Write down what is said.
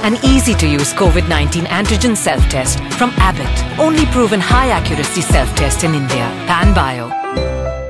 An easy-to-use COVID-19 Antigen Self Test from Abbott. Only proven high-accuracy self-test in India. Panbio.